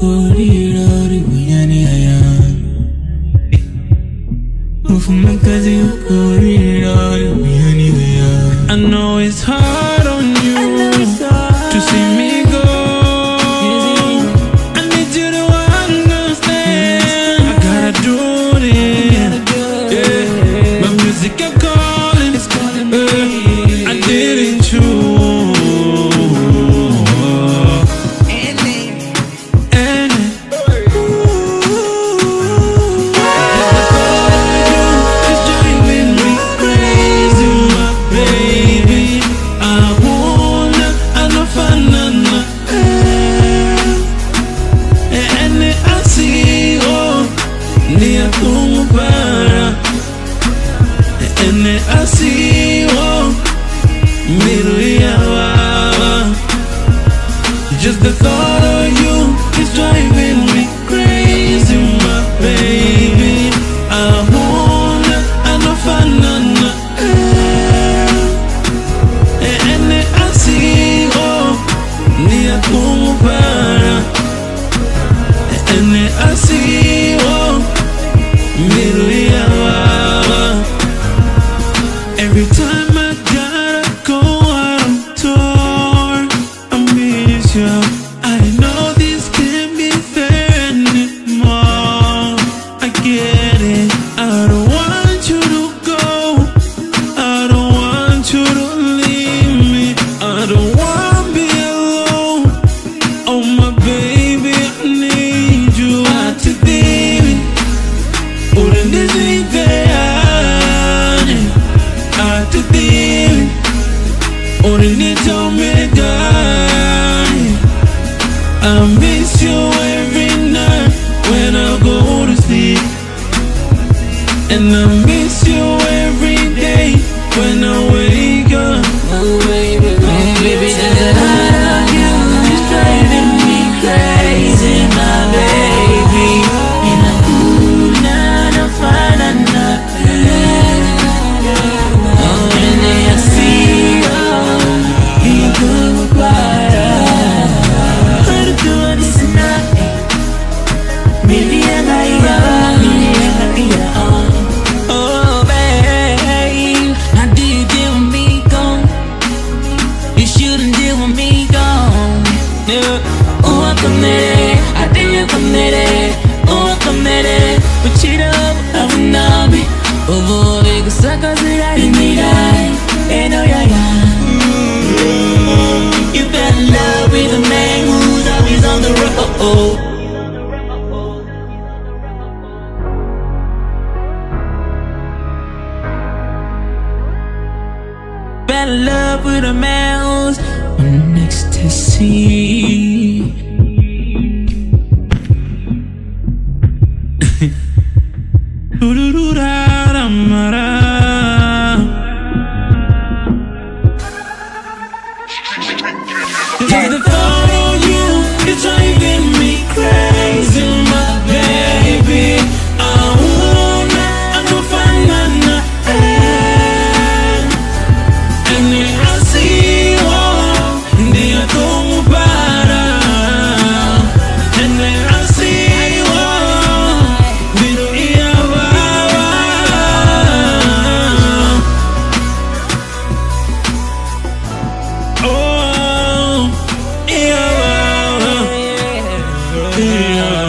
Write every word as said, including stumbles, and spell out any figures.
ukorira ribuyani aya Ufuma kazi ukorira ribuyani aya I know it's hard on you to see me go I need you to understand I gotta do this yeah. My music kept calling uh, I didn't choose Just the thought of you is driving me crazy, my baby. I wanna, I know Fana, and I see oh, near Kumpara, and I see oh, Miruyawa. Every time I gotta go out on tour, I miss you. I know this can't be fair anymore. I get it. I don't want you to go. I don't want you to leave me. I don't want to be alone. Oh my baby, I need you. I to be or in this I to be or in it all me die. I miss you every night when I go to sleep, and I miss you every day when I wake up. Oh baby, oh baby, the thought of you is driving me crazy, my baby. And I could not find nothing. Oh, and then I see you, you go by. Oh babe, I did deal with me gone. You shouldn't deal with me gone. Yeah. Oh, I committed, I didn't commit it. Oh, I committed, but cheat up, I would not be. Oh boy, cause I got it, I didn't need it. And oh yeah, yeah. Mm-hmm. You fell in love with a man who's always on the road. Oh. Fell in love with a man who's on ecstasy. Just the thought of you is driving me crazy, my baby. I wanna, I know Fana. Yeah.